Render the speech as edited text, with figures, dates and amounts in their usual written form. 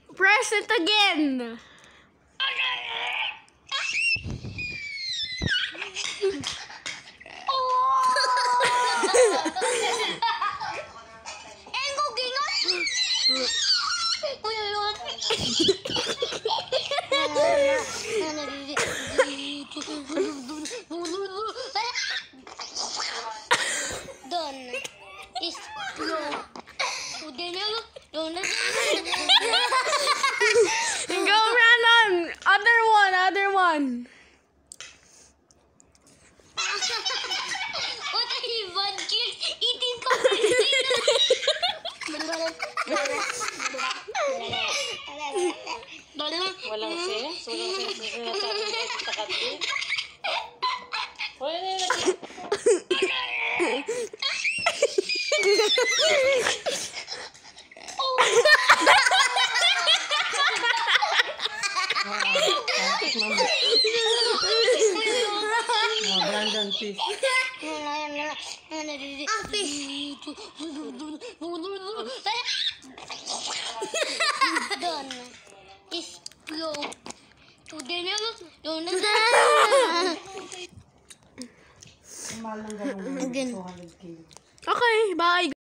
Press it again. Done. Is no. Go, Brandon. Other one. What are you, bad kids? Eating coffee. Walang sense. Walang sense na sinasabi. Wala na yun. Brandon, please. Done. Is no. Mahal ng ganun. Again. 200 kilo. Okay, bye.